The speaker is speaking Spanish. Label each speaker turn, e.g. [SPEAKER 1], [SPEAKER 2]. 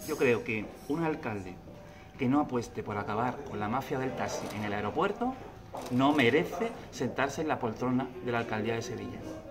[SPEAKER 1] Yo creo que un alcalde que no apueste por acabar con la mafia del taxi en el aeropuerto no merece sentarse en la poltrona de la alcaldía de Sevilla.